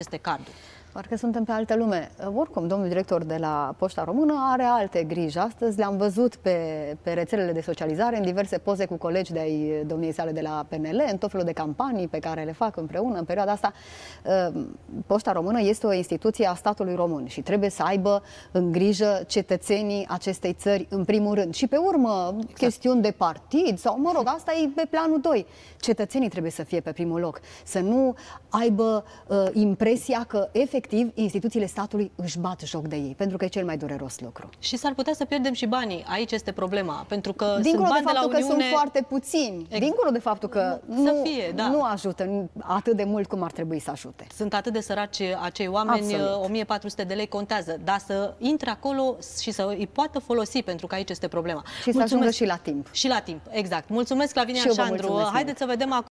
aceste carduri. Parcă suntem pe altă lume. Oricum, domnul director de la Poșta Română are alte griji. Astăzi le-am văzut pe rețelele de socializare, în diverse poze cu colegi de-ai domniei sale de la PNL, în tot felul de campanii pe care le fac împreună în perioada asta. Poșta Română este o instituție a statului român și trebuie să aibă în grijă cetățenii acestei țări în primul rând. Și pe urmă, chestiuni de partid sau, mă rog, asta e pe planul 2. Cetățenii trebuie să fie pe primul loc. Să nu aibă impresia că, efectiv, instituțiile statului își bat joc de ei, pentru că e cel mai dureros lucru. Și s-ar putea să pierdem și banii. Aici este problema, pentru că dincolo sunt bani de faptul de la Uniune... că sunt foarte puțini, dincolo de faptul că nu ajută atât de mult cum ar trebui să ajute. Sunt atât de săraci acei oameni, absolut. 1400 de lei contează, dar să intre acolo și să îi poată folosi, pentru că aici este problema. Și să ajungă și la timp. Și la timp, exact. Mulțumesc, Clavinia Alexandru. Haideți să vedem acum